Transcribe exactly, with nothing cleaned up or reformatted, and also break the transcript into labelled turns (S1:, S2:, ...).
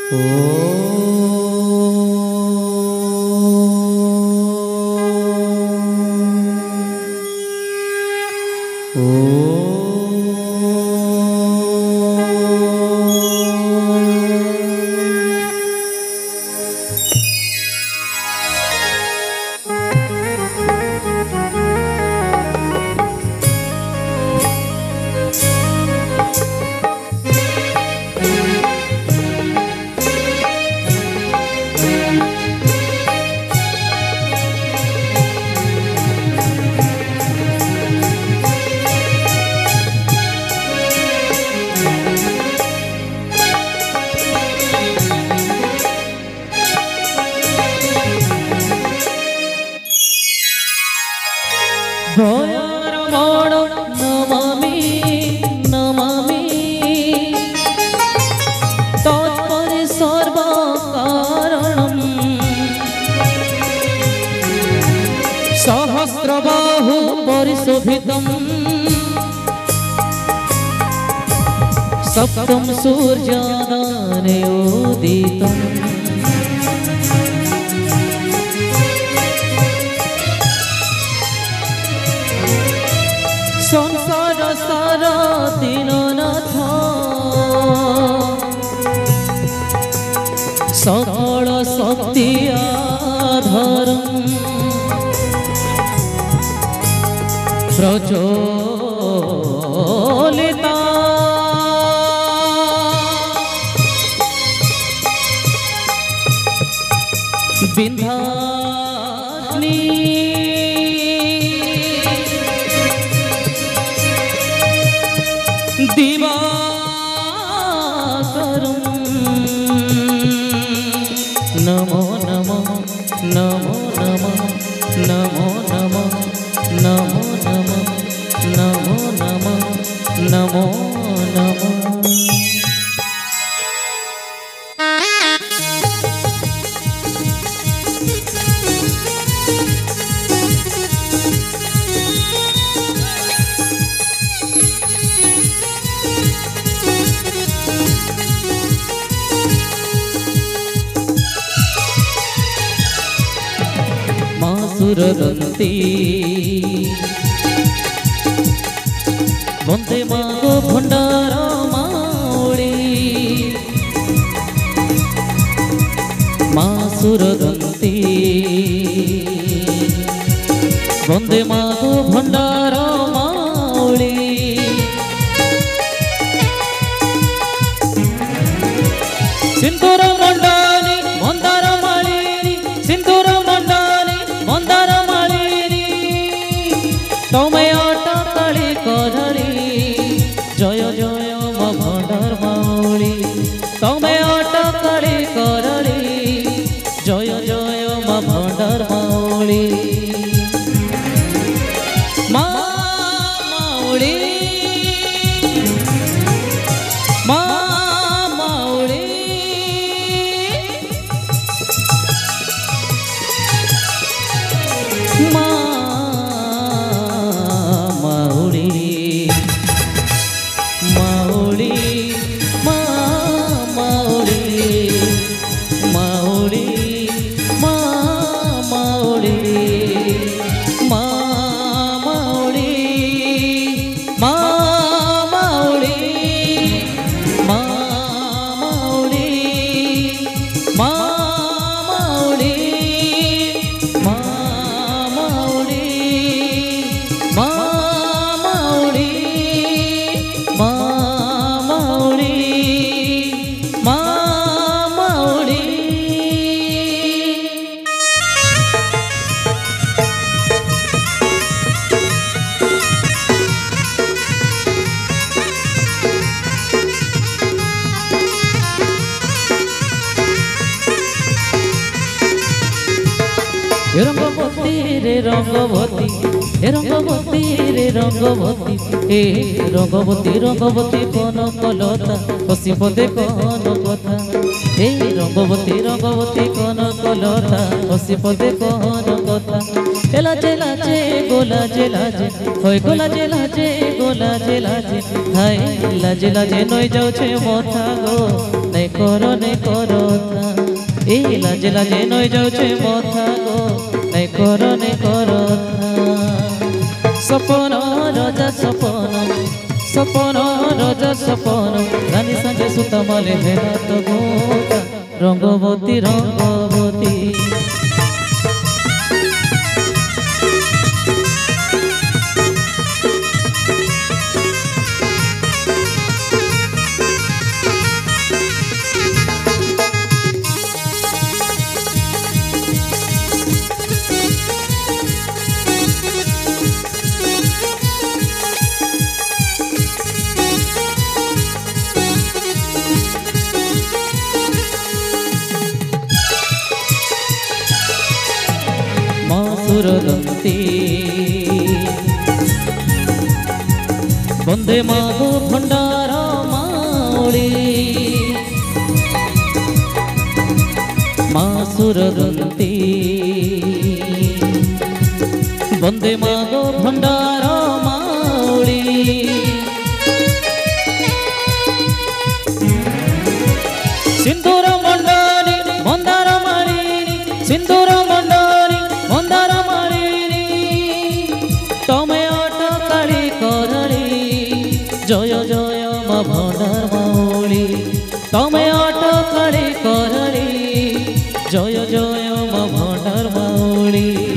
S1: सहस्रबाहु परिशोभितम् सप्तम सूर्यादाने उदितम् संसार सारा दीननाथ सकल शक्ति आधारम् प्रज्वलिता बिन्धाग्नि दिवाकरम् नमो नमो नमो नमो नमो नमो नमो नमो नमो नमो नमो नमो सुरदंती वंदे मागो भंडार माउली माँ सुरदंती वंदे मागो भंडार माउली सिंदूर मंडानी मंदार मालिनी सिंदूर मंडानी मंदार मालिनी तमे अटकली करली जय जय मा भंडार माउली तमे अटकली करली जय जय मा भंडार माउली मा माउली मा माउली मा माउली माउली मा माउली माउली मा माउली मा माउली मा माउली मा माउली मा माउली मा माउली मा माउली मा माउली मा माउली रंगवती रे रंगवती हे रंगवती रे रंगवती हे रंगवती रंगवती कौन कलता हसी पदे कौन कथा हे रंगवती रंगवती कौन कलता हसी पदे कौन कथा एला जेला जे गोला जेला जे होय गोला जेला जे गोला जेला जे हाय लाजे लाजे नई जाउछे मथा गो নাই কর নাই করতা এই লাজে লাজে নই যাচ্ছে মথা গো নাই কর নাই করতা সপন রজা সপন সপন রজা সপন রানী সাথে সুতমলে হেলা তো গোটা রঙ্গবতী রঙ্গবতী সুরদন্তি বন্দে মাগো ভণ্ডার মাওলি মা সুরদন্তি বন্দে মাগো ভণ্ডার মাওলি সিন্দুর মণ্ডলী মন্দার মালিনী সিন্দুর মণ্ডলী মন্দার মালিনী তমে অটকালি করলি জয় জয় মা ভণ্ডার মাওলি তমে অটকালি করলি জয় জয় মা ভণ্ডার মাওলি।